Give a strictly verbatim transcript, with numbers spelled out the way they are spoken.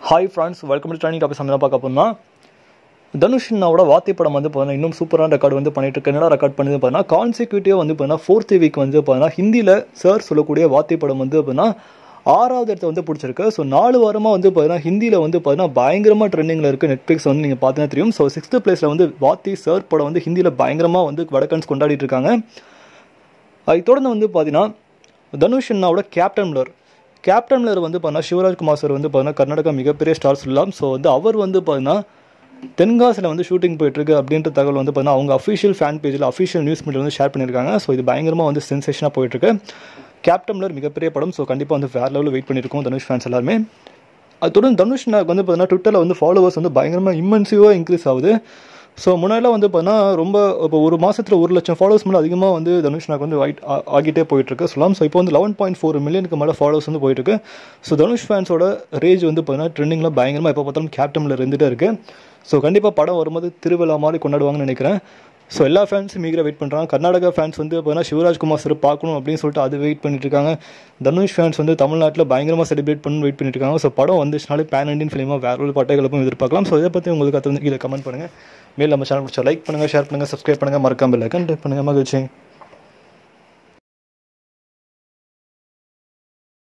Hi friends, welcome to training topic. சமையல் பார்க்க போனால் தனுஷ்னாவோட வாத்தி படம் வந்து பார்த்தீங்கன்னா இன்னும் சூப்பரான ரெக்கார்டு வந்து பண்ணிட்டு இருக்கு. என்னடா ரெக்கார்ட் பண்ணி பார்த்தீங்கன்னா கான்சிக்யூட்டிவ் வந்து பார்த்தீங்கன்னா ஃபோர்த் வீக் வந்து பார்த்தீங்கன்னா ஹிந்தியில் சார் சொல்லக்கூடிய வாத்தி படம் வந்து பார்த்தீங்கன்னா ஆறாவது இடத்த வந்து பிடிச்சிருக்கு. ஸோ நாலு வாரமாக வந்து பார்த்தீங்கன்னா ஹிந்தியில் வந்து பார்த்தீங்கன்னா பயங்கரமாக ட்ரெண்டிங்கில் இருக்குது. நெட்ஃப்ளிக்ஸ் வந்து நீங்கள் பார்த்தீங்கன்னா தெரியும். ஸோ சிக்ஸ்த்து பிளேஸில் வந்து வாத்தி சார் படம் வந்து ஹிந்தியில் பயங்கரமாக வந்து வடக்கன்ஸ் கொண்டாடிட்டு இருக்காங்க. அதை தொடர்ந்து வந்து பார்த்தீங்கன்னா தனுஷ் அண்ணாவோட கேப்டன் மில்லர் கேப்டன் மில்லர் வந்து பார்த்தீங்கன்னா சிவராஜ்குமார் சார் வந்து பார்த்தீங்கன்னா கர்நாடகா மிகப்பெரிய ஸ்டார் சொல்லலாம். ஸோ வந்து அவர் வந்து பார்த்தீங்கன்னா தென்காசியில் வந்து ஷூட்டிங் போயிட்டுருக்கு அப்படின்ற தகவல் வந்து பார்த்தீங்கன்னா அவங்க அஃபிஷியல் ஃபேன் பேஜில் அஃபிஷியல் நியூஸ் மீடியா வந்து ஷேர் பண்ணியிருக்காங்க. ஸோ இது பயங்கரமாக வந்து சென்சேஷனாக போயிட்டுருக்கு. கேப்டன் மில்லர் மிகப்பெரிய படம். ஸோ கண்டிப்பாக வந்து வேறு லெவலில் வெயிட் பண்ணியிருக்கோம் தனுஷ் ஃபேன்ஸ் எல்லாருமே. அது தொடர்ந்து தனுஷ் வந்து பார்த்தீங்கன்னா ட்விட்டரில் வந்து ஃபாலோவர்ஸ் வந்து பயங்கரமாக இம்மென்சிவாக இன்க்ரீஸ் ஆகுது. ஸோ முன்னாடிலாம் வந்து பார்த்தீங்கன்னா ரொம்ப இப்போ ஒரு மாதத்தில் ஒரு லட்சம் ஃபாலோவர்ஸ் மேலே அதிகமாக வந்து தனுஷ் நாக்கு வந்து வைட் ஆகிட்டே போயிட்டுருக்கு சொல்லலாம். ஸோ இப்போ வந்து லெவன் பாயிண்ட் ஃபோர் மில்லியனுக்கு மேலே ஃபாலோவர்ஸ் வந்து போயிட்டுருக்கு. ஸோ தனுஷ் ஃபேன்ஸோட ரேஜ் வந்து பார்த்தீங்கன்னா ட்ரெண்டிங்கில் பயங்கரமாக எப்போ பார்த்தாலும் கேப்டன் மில்லர் இருந்துகிட்டே இருக்குது. ஸோ கண்டிப்பாக படம் வரும்போது திருவிழா மாதிரி கொண்டாடுவாங்கன்னு நினைக்கிறேன். ஸோ எல்லா ஃபேன்ஸும் மீகர வெயிட் பண்ணுறாங்க. கர்நாடகா ஃபேன்ஸ் வந்து பார்த்தீங்கன்னா சிவராஜ்குமார் சார் பார்க்கணும் அப்படின்னு சொல்லிட்டு அது வெயிட் பண்ணிட்டு இருக்காங்க. தனுஷ் ஃபேன்ஸ் வந்து தமிழ்நாட்டில் பயங்கரமாக செலிப்ரேட் பண்ணி வெயிட் பண்ணிட்டு இருக்காங்க. ஸோ படம் வந்துச்சுனாலே பேன் இண்டியன் ஃபிலிமாக வேற ஒரு பட்டைகளுக்கும் எதிர்பார்க்கலாம். ஸோ இதை பற்றி உங்களுக்கு அது வந்து கீழே கமெண்ட் பண்ணுங்கள். மேல் நம்ம சேனல் பிடிச்சா லைக் பண்ணுங்கள், ஷேர் பண்ணுங்கள், சப்ஸ்கிரைப் பண்ணுங்கள், மறக்காமல் பெல் ஐகான் டேப் பண்ணுங்கள். மகிழ்ச்சி.